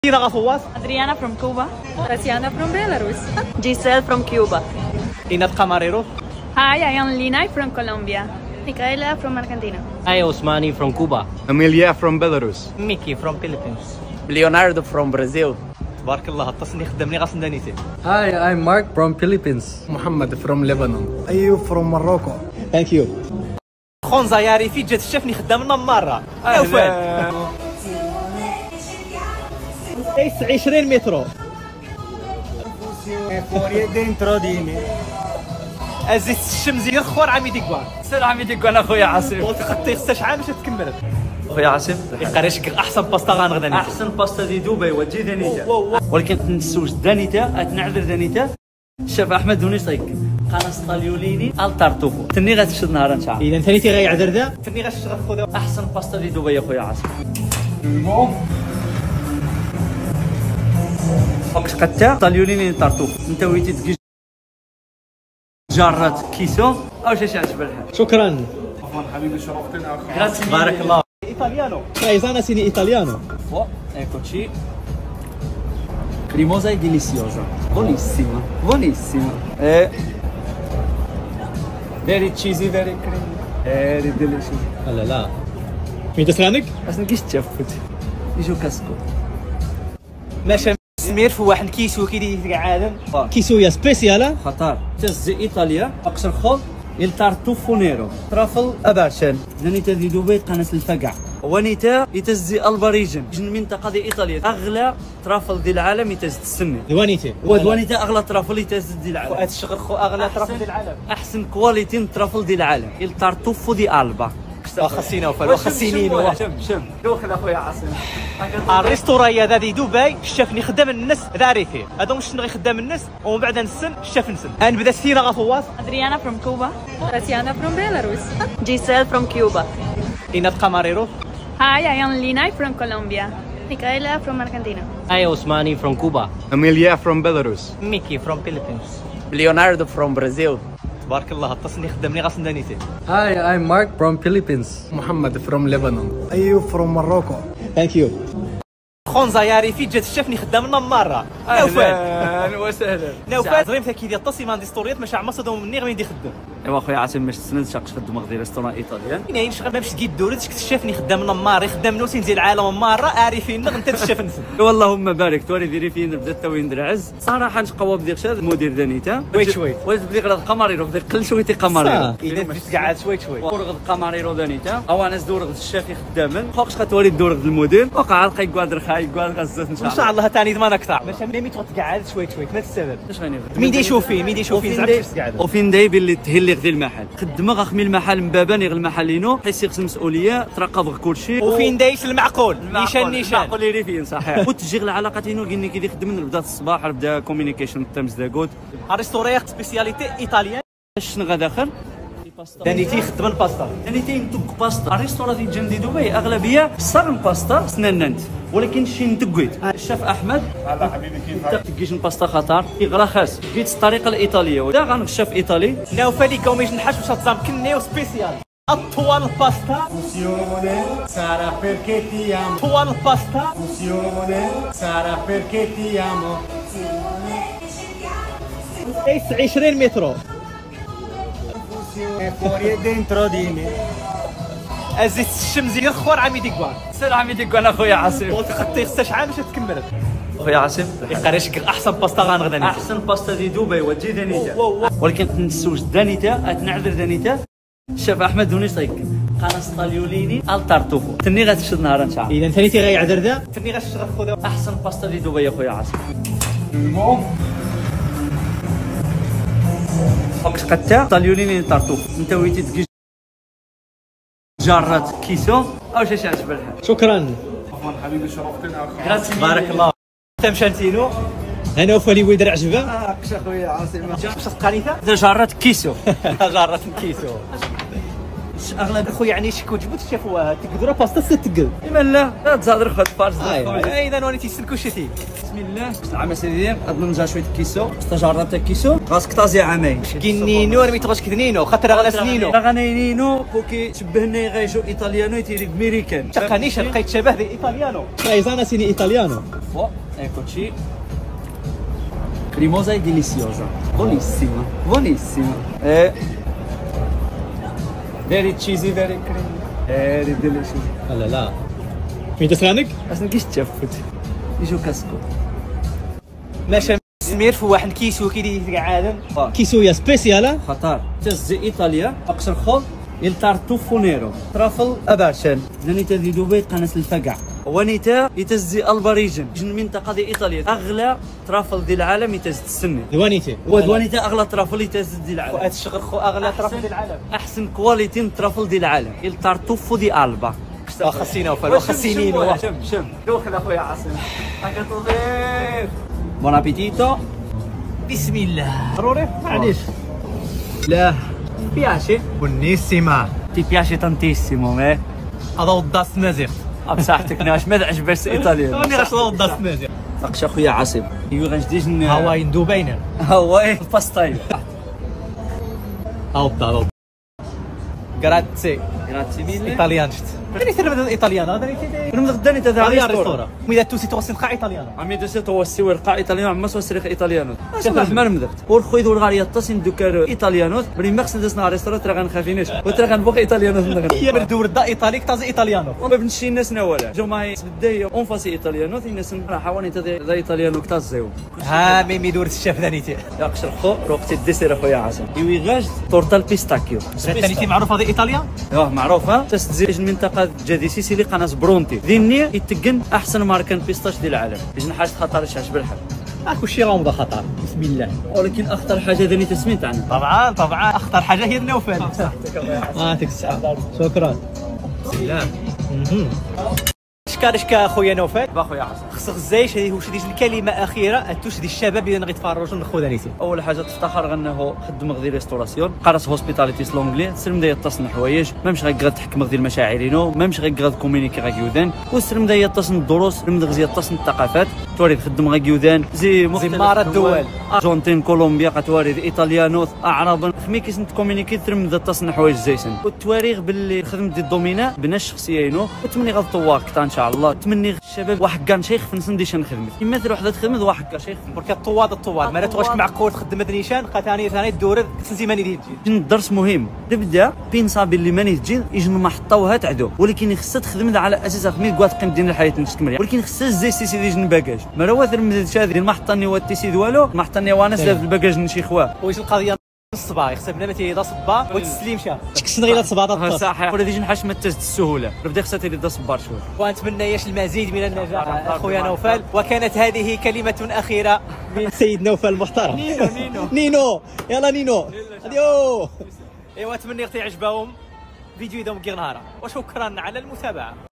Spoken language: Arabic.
Tina Gafouas. Adriana from Cuba. Tatiana from Belarus. Giselle from Cuba. Inat Camarero. Hi, I am Lina from Colombia. Micaela from Argentina. Hi, Osmani from Cuba. Amelia from Belarus. Mickey from Philippines. Leonardo from Brazil. تبارك الله التصنيف خدمني غاس ندانيتي. Hi, I'm Mark from Philippines. Muhammad from Lebanon. Ayub from Morocco. Thank you. خونزا يعرفي جات شافني خدام لنا مرة. نوفل. 20 متر. dentro di me. ازيت الشمزي الخور عمي ديكوان. سير عمي ديكوان اخويا عاصم. وتخطي 6 عام باش تكمل. اخويا عاصم يقريش احسن باستا غنغدا احسن باستا دي دبي وتجي دانيتا ولكن تنسوش دانيتا تنعذر دانيتا الشيف احمد ونيش طيب قناص طاليوليني الطرطوفو تني غتشد نهار ان شاء الله اذا ثاني غيعذر ذا ثاني غتشغل خويا احسن باستا دي دبي اخويا عاصم فوكس قتا طاليوليني الطرطوف انت ويتي تجي جارات كيسو او شي عجب الحال شكرا حبيبي شرفتنا اخي. بارك الله. Italiano. Paesana sini italiano. Eccoci. Cremosa e deliziosa. Buonissima, buonissima. Very cheesy, very creamy. Very delicious. لا لا. مين تسلانك؟ أصلاً كيش تشافت. يجو كاسكو. ماشي سمير في واحد كيسو كيدير عالم. كيسو يا سبيسيالا. خطر. تزي إيطاليا. أقصر خول. Il tartufo nero. ترافل أباشن. نانيتا دي دبي قناة الفقع. ونيتا يتزي البريجن. المنطقة دي إيطاليا أغلى ترافل دي العالم يتزي السنة. دوانيتي. ودوانيتا أغلى ترافل يتزي دي العالم. وهذا الشغل خو أغلى ترافل دي العالم. أحسن كواليتي ترافل دي العالم. Il tartufo di Alba. خسينا وفا خسينين شم دوخل أخويا عاصم. الريستورانيا هذا دي دبي الشافني خدام الناس ذاري فيه هذا مش نغي خدام الناس ومن بعد نسن الشاف نسن نبدا سينا غفواس. Adriana from Cuba. Tatiana from Belarus. Giselle from Cuba. Inat Camarero. Hi, I am Lina from Colombia. Micaela from Argentina. Hi, Osmani from Cuba. Amelia from Belarus. Mickey from Philippines. Leonardo from Brazil. تبارك الله التصنيف خدمني غاس ندانيتي. Hi, I'm Mark from Philippines. Muhammad from Lebanon. Ayub from Morocco. Thank you. خونزا يعرفي جات شافني خدام لنا مرة. نوفل. اهلا وسهلا. نوفل زريم تاكي ديال الطاسي ما عندي ستوريات ماشي عمر صدهم مني غير يدي خدام. ايوا اخويا عاصم باش تسند شاقش خدم غادي ريستوران ايطاليان. كاين شغل ما باش تجي الدوري شافني خدام لنا مرة يخدم نوسين ديال العالم مرة عارفين انت الشاف نسن. اللهم بارك توري ديري فين بدا توين درعز صراحه نقوا بديك شاد المدير دانيتا شوي ولات بديك غير القماريرو بديك قل شويتي قماريرو اذا باش تقعد شوي ورغد القماريرو دانيتا او انا دور غد الشافي خداما خوكش غتوري دور غد المدير وقع لقى يقادر خاي يقادر غزات ان ان شاء الله ثاني ضمان اكثر باش ملي تقعد شوي ما السبب اش غني مين يشوف فيه زعما باش تقعد وفين دايب اللي تهلي غدي المحل خدم غخمي المحل مباباني غير المحلينو حيت يخص المسؤوليه تراقب كلشي وفين دايش المعقول نيشان المعقول اللي فين صحيح وتجي العلاقه تينو قلني كي يخدم بدا الصباح بدا كوميونيكيشن تامز دا غود الريستوريات سبيسياليتي ايطاليان شنو غاداخر دانيتي خدم الباستا دانيتي ندق باستا الريستوران ديال جنب دبي اغلبيه صار باستا سناننت ولكن شي ندقيت الشيف احمد هلا حبيبي كيفك؟ انت تكيش الباستا خطر يغرا خاص جيت الطريقه الايطاليه ودا غنشاف ايطالي نوفالي كوميش نحاش باش تزام كني وسبيسيال الطوال الباستا Fusione sarà perché ti amo. طوال الباستا Fusione sarà perché ti amo. 20 متر. Fusione fuori e dentro di me. ازيت الشمزي الخور عمي ديكوان. سير عمي ديكوان اخويا عاصم وتخطي 6 عام باش تكمل. اخويا عاصم يقريش احسن باستا غنغدا احسن باستا دي دبي وتجي دانيتا ولكن تنسوش دانيتا تنعذر دانيتا الشيف احمد ونيش طيب قناص طاليوليني الطرطوفو تني غتشد نهار ان شاء الله اذا ثاني غيعذر ذا ثاني غتشغل خويا احسن باستا دي دبي اخويا عاصم فوكس قتا طاليوليني الطرطوف انت ويتي تجي جارات كيسو او شي عجب الحال شكرا حبيبي شرفتنا اخي. بارك الله. تمشانتينو انا وفالي ويدر عجبه كش اخويا عاصم. باش تقانيته جارات كيسو جارات كيسو اغلب اخويا يعني شكو جبت شافوها تقدروا باستا ستقل لا تزادر خد فارس اذا نوني تيسلكو شتي بسم الله العام سيدي نرجع شويه كيسو استجارة تاع كيسو خاصك تازي عامين كينينو انا ميتغاش كدنينو خاطر غالا سنينو غانينينو بوكي شبهنا غايجو ايطاليانو يتيري ميريكان تقنيش لقيت شبه دي ايطاليانو انا سيني ايطاليانو eccoci cremosa e deliziosa buonissima buonissima very cheesy very creamy very delicious لا لا مين تسرانك اصلا كيش تشفت يجو كاسكو ماشي سمير في واحد كيسو كي عالم كيسو يا سبيسيالا خطر تز ايطاليا اقصر خض il tartufo nero ترافل اباشن زنيتا دي دوبي قناص الفقع ونيتا يتزي البريجن جن منطقه دي ايطاليا اغلى ترافل دي العالم يتز تسني دوانيتي ودوانيتا اغلى ترافل يتز دي العالم هذا الشغل خو اغلى ترافل ديال العالم احسن كواليتي ترافل دي العالم il tartufo di alba خاصينا وفال خاصينينو شم دوخل اخويا عاصم هكا تضيف بون ابيتيتو بسم الله ضروري معليش لا بياشي buonissima تي بياشي تانتيسيمو مي هذا وضاس مازيغ بصحتك ناش ما عجبش ايطاليا انا غاش وضاس مازيغ ناقش اخويا عاصم ايوا غنجديش هواي ندوبينا هواي الباستاي هاوبا غراتسي غراتسي ميلي ايطاليان شت يعني ترى بدل ايطاليان هذا من غداني تاع ريستورا ميدا توسي توسي نقع ايطاليان عمي دوسي توسي ورقا ايطاليان عما سوسريخ ايطاليانو شوف الحمار مدرت ورخويد والغاريه تصين دوكار ايطاليانو بري ماكسدس نهار ريستورا ترى غنخافينيش وترى غنبوخ ايطاليانو هي بردور دا ايطاليك تازي ايطاليانو وما بنشي الناس ولا جو ماي بدايه اون فاسي ايطاليانو الناس راح حواني تاع ايطاليانو كتازيو ها ميمي دور الشاف ذانيتي ياقش الخو وقت الديسير اخويا عاصم يوي غاج تورتا البيستاكيو ذانيتي معروفه هذه ايطاليا معروفه تستزيج المنطقه جديسي سيلي قناص برونتي ذيني يتقن احسن ماركان بيستاش ديال العالم باش حاجه خطر الشاش بالحال اكو شي غامضه خطر بسم الله ولكن اخطر حاجه ذاني تسمين تاعنا طبعا اخطر حاجه هي النوفل يعطيك الصحه شكرا بسم الله شكا خويا نوفل باخويا عاصم خصك الزايش هذه واش ديج الكلمه اخيره اتوش دي الشباب اللي غيتفرجوا نخو دانيتي اول حاجه تفتخر انه خدم غدي ريستوراسيون قرص هوسبيتاليتي سلونغلي سلم دايا تصن حوايج مامش غير تحكم غدي المشاعرينو مامش غير كومونيكي غا يودان وسلم دايا تصن الدروس سلم غزي تصن الثقافات توري خدم غا يودان زي مختلف الدول ارجنتين كولومبيا قتواري ايطاليانو اعراب خمي كيسن تكومونيكي ترم ذا تصن حوايج زيسن والتواريخ باللي خدم دي الدومينا بنا الشخصيينو وتمني غطواك ان شاء الله تمني الشباب واحد كان شيخ في نسنديش نخدم اما تروح وحده تخدم واحد كان شيخ برك الطواد ما تغوش معقول تخدم مدني شان ثاني الدور تنزي ماني ديجي الدرس مهم تبدا بين صابي اللي ماني تجي يجي محطوها تعدو ولكن خصها تخدم على اساس خمي كواط قيم ديال الحياه تكمل ولكن خصها زي سي ديال الباكاج ما راه واثر من هذا المحطه ني والتيسيد والو المحطه ني وانا في الباكاج نشي خوا واش القضيه الصباع يخصها بلا تيدا صبا وتسليم شا تكسن غير صباطه صح ولا تيجي نحاش ما تزد السهوله بدا خصها تيدا صبار شويه ونتمنى ياش المزيد من النجاح اخويا نوفل وكانت هذه كلمه اخيره من سيد نوفل المحترم نينو يلا نينو اديو ايوا نتمنى يعجبهم فيديو يدوم كي نهار وشكرا على المتابعه.